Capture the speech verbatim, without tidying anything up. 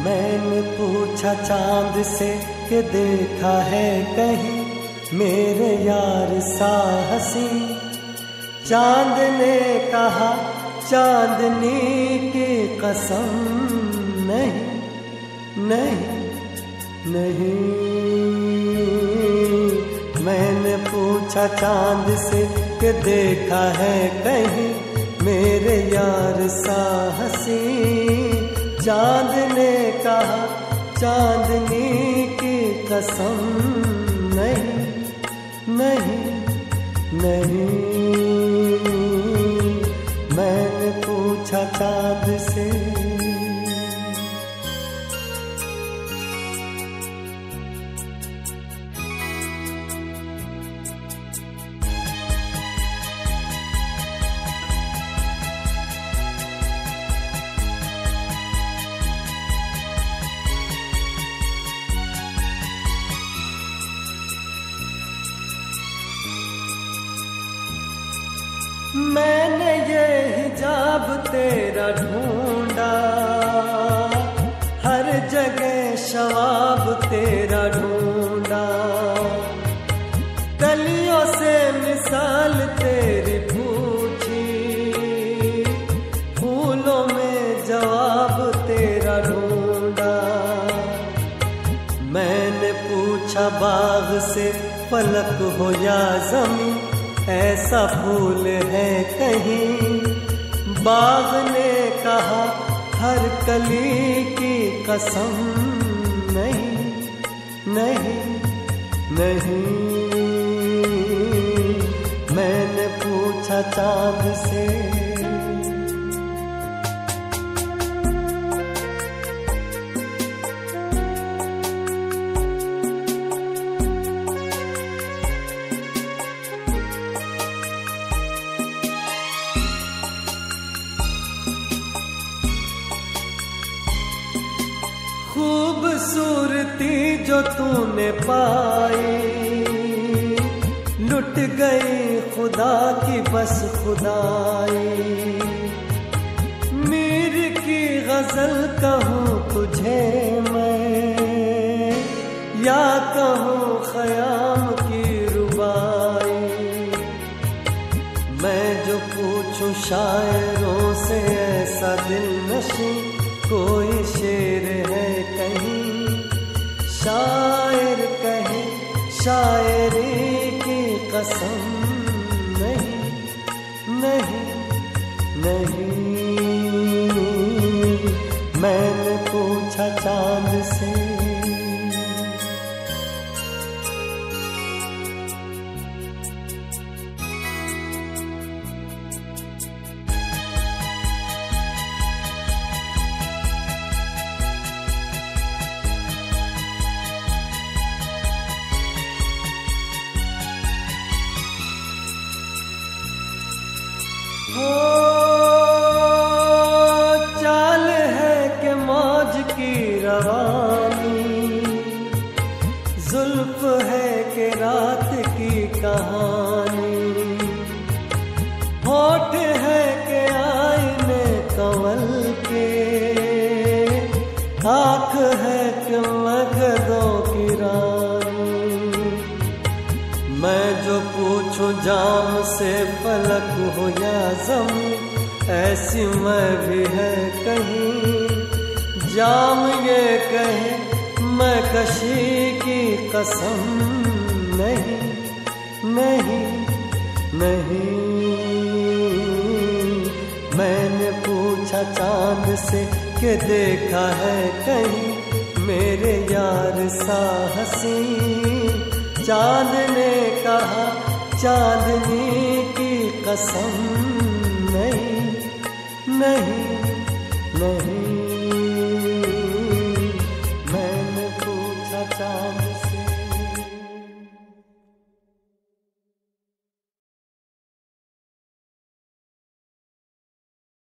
मैंने पूछा चांद से कि देखा है कहीं मेरे यार सा हंसी। चांद ने कहा चांदनी की कसम नहीं नहीं नहीं। मैंने पूछा चांद से कि देखा है कहीं मेरे यार सा हंसी। चांद ने कहा चांदनी की कसम नहीं नहीं नहीं। मैंने पूछा चांद से। मैंने ये हिजाब तेरा ढूंढा, हर जगह शवाब तेरा ढूंढा। कलियों से मिसाल तेरी पूछी, फूलों में जवाब तेरा ढूंढा। मैंने पूछा बाग से फलक हो या ज़मीं, ऐसा फूल है कहीं। बाग ने कहा हर कली की कसम नहीं नहीं नहीं। मैंने पूछा चांद से। खूबसूरती जो तूने पाई, लुट गई खुदा की बस खुदाई। मीर की गजल कहूँ तुझे मैं, या कहूँ खयाम की रुबाई। मैं जो पूछूं शायरों से ऐसा दिल नशी, कोई शेर है कहीं। शायर कहे शायरी की कसम नहीं नहीं नहीं। मैंने पूछा चांद से। हो चाल है कि मौज की रवानी, जुल्फ है कि रात की कहानी। होठ है कि आईने कंवल के, आँख है कि मगधों की रानी। मैं जो पूछूं जाम से फलक हो या ज़मीं, ऐसी मैं भी है कहीं। जाम ये कहे मैं कशी की कसम नहीं नहीं नहीं। मैंने पूछा चांद से कि देखा है कहीं मेरे यार सा हंसी। चांद ने कहा चांदनी की कसम नहीं नहीं नहीं। मैंने पूछा चांद से।